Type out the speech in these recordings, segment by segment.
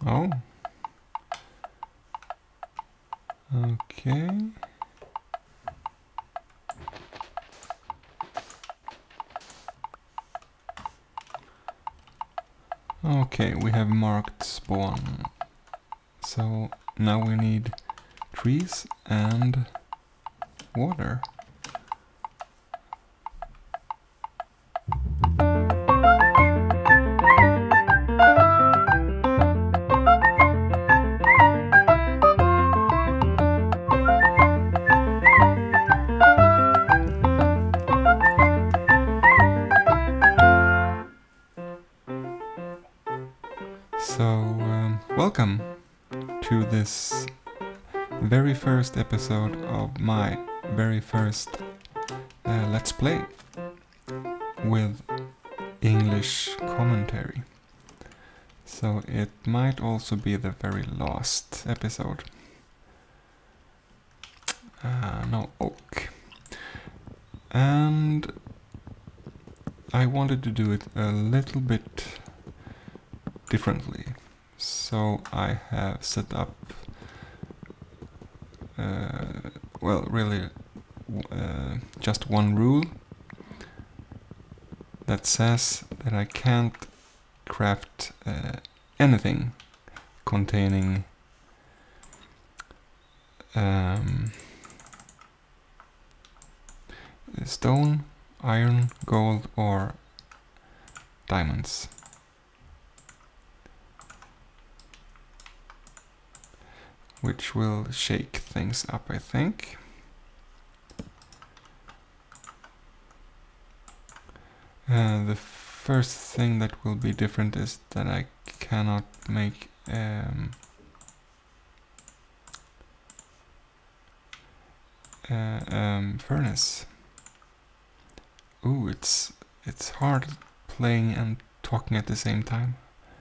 Oh. Okay. Okay, we have marked spawn. So now we need trees and water. So, welcome to this very first episode of my very first Let's Play with English commentary. So it might also be the very last episode. No oak. And I wanted to do it a little bit differently. So I have set up, well, really just one rule that says that I can't craft anything containing stone, iron, gold, or diamonds. Which will shake things up, I think. The first thing that will be different is that I cannot make furnace. Ooh, it's hard playing and talking at the same time.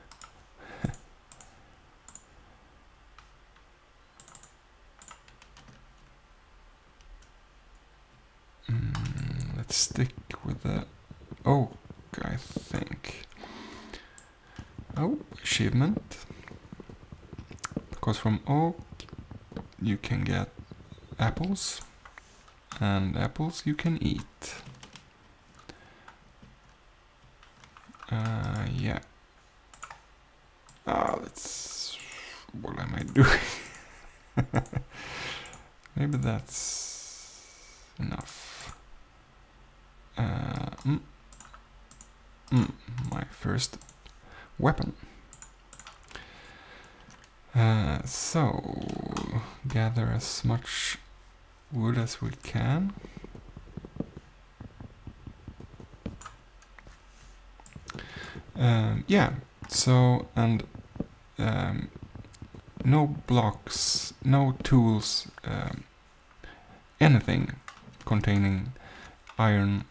Let's stick with the oak, I think. Oh, achievement. Because from oak you can get apples, and apples you can eat. Yeah. Let's... What am I doing? Maybe that's enough. My first weapon. So, gather as much wood as we can. Yeah, so, and no blocks, no tools, anything containing iron,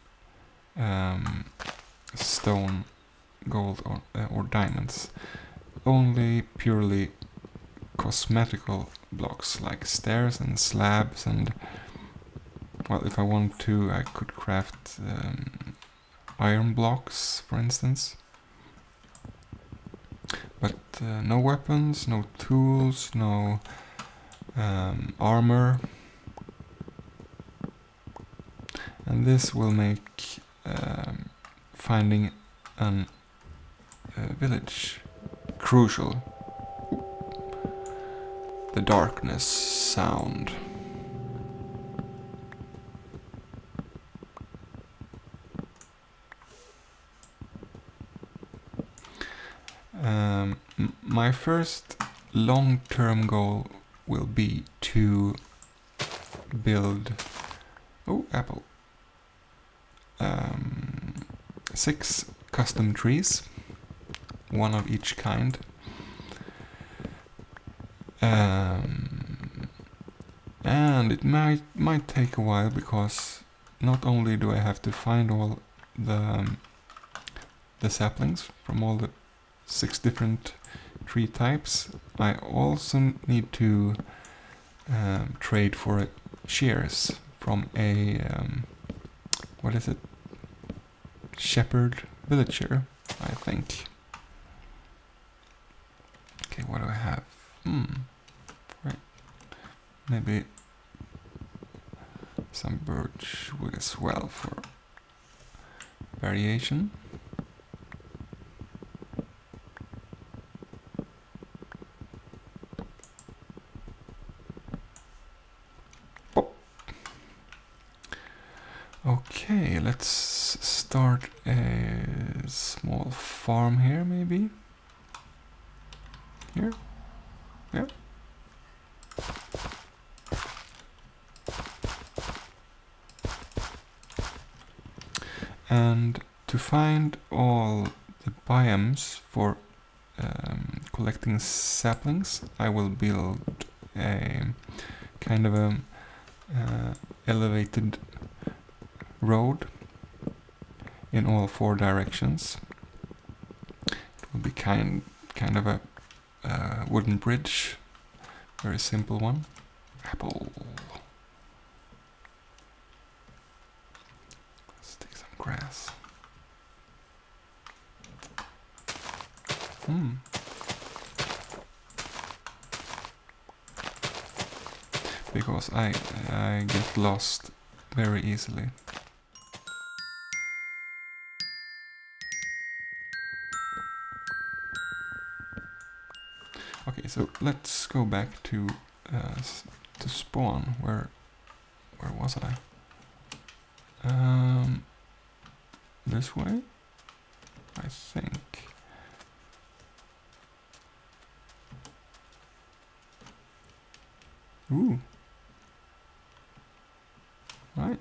stone, gold, or diamonds. Only purely cosmetical blocks like stairs and slabs, and well, if I want to, I could craft iron blocks, for instance. But no weapons, no tools, no armor. And this will make finding a village crucial. The darkness sound. My first long-term goal will be to build... Oh, apple. 6 custom trees, one of each kind. And it might take a while, because not only do I have to find all the saplings from all the 6 different tree types, I also need to trade for shears from a what is it? Shepherd villager, I think. Okay, Okay, what do I have? Right. Maybe some birch wood as well for variation. Pop. Okay, let's start a small farm here, maybe. Here? Yeah. And to find all the biomes for collecting saplings, I will build a kind of a elevated road in all 4 directions. It will be kind of a wooden bridge, very simple one. Apple. Let's take some grass. Because I get lost very easily. Okay, so let's go back to spawn. Where was I? This way, I think. Ooh. Right.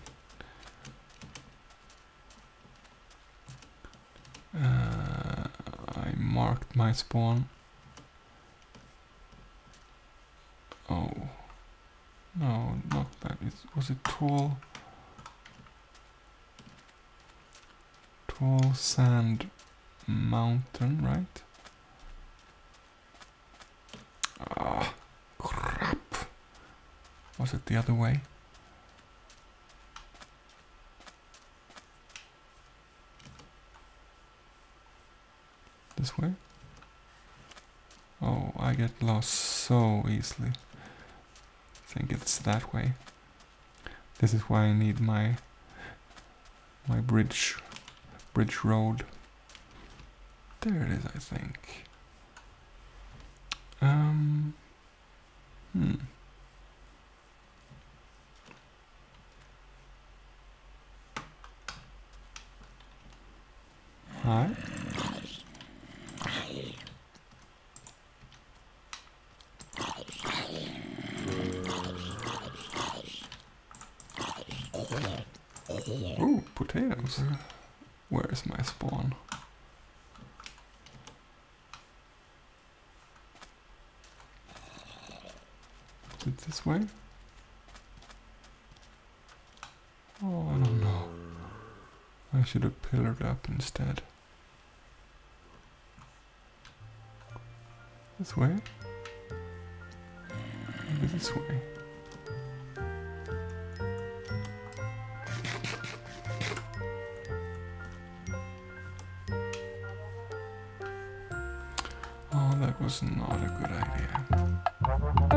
I marked my spawn. Oh. No, not that. Was it tall? Tall sand mountain, right? Ah, crap. Was it the other way? This way? Oh, I get lost so easily. I think it's that way. This is why I need my bridge road. There it is, I think. Hi. Ooh, potatoes. Where is my spawn? Is it this way? Oh, I don't know. I should have pillared up instead. This way? Maybe this way. Oh, that was not a good idea.